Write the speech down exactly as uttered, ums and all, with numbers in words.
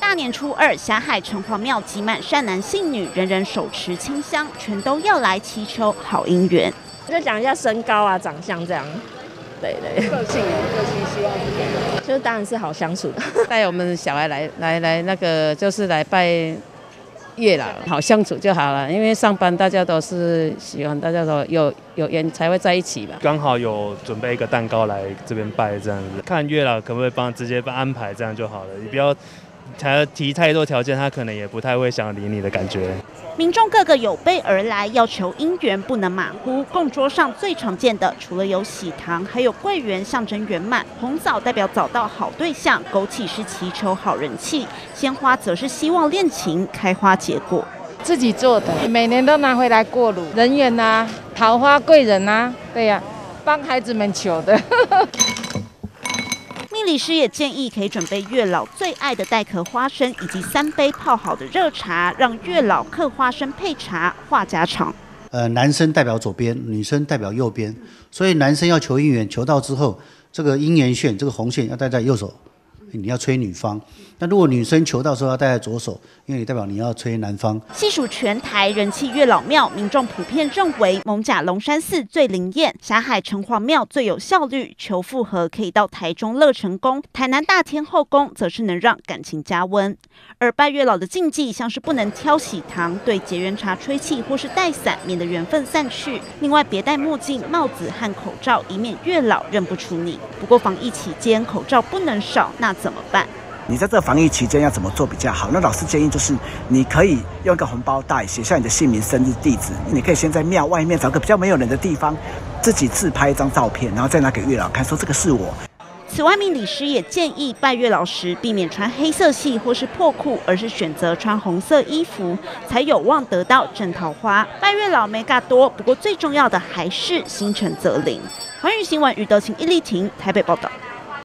大年初二，霞海城隍庙挤满善男信女，人人手持清香，全都要来祈求好姻缘。 就讲一下身高啊、长相这样。对对， 个性啊，个性希望是怎样？ 就是当然是好相处的。 带我们小孩来来来那个就是来拜月老，好相处就好了。因为上班大家都是喜欢，大家都有有缘才会在一起吧。 刚好有准备一个蛋糕来这边拜，这样子看月老可不可以帮直接帮安排，这样就好了。你不要还提太多条件，他可能也不太会想理你的感觉。 民众个个有备而来，要求姻缘不能马虎。供桌上最常见的，除了有喜糖，还有桂圆象征圆满，红枣代表找到好对象，枸杞是祈求好人气，鲜花则是希望恋情开花结果。 自己做的，每年都拿回来过炉，人缘啊，桃花贵人啊，对呀、啊，帮孩子们求的。 命理师也建议可以准备月老最爱的带壳花生，以及三杯泡好的热茶，让月老嗑花生配茶，话家常。 呃，男生代表左边，女生代表右边，所以男生要求姻缘，求到之后，这个姻缘线，这个红线要戴在右手，你要吹女方。那如果女生求到时候要戴在左手，因为你代表你要吹男方。 细数全台人气月老庙，民众普遍认为艋舺龙山寺最灵验，霞海城隍庙最有效率，求复合可以到台中乐成宫，台南大天后宫则是能让感情加温。而拜月老的禁忌像是不能挑喜糖、对结缘茶吹气或是带伞，免得缘分散去。另外别戴墨镜、帽子和口罩，以免月老认不出你。不过防疫期间口罩不能少，那怎么办？ 你在这个防疫期间要怎么做比较好？那老师建议就是，你可以用一个红包袋写下你的姓名、生日、地址。你可以先在庙外面找个比较没有人的地方，自己自拍一张照片，然后再拿给月老看，说这个是我。 此外，命理师也建议拜月老时避免穿黑色系或是破裤，而是选择穿红色衣服，才有望得到正桃花。拜月老眉角多，不过最重要的还是心诚则灵。环宇新闻余德晴、易丽婷台北报道。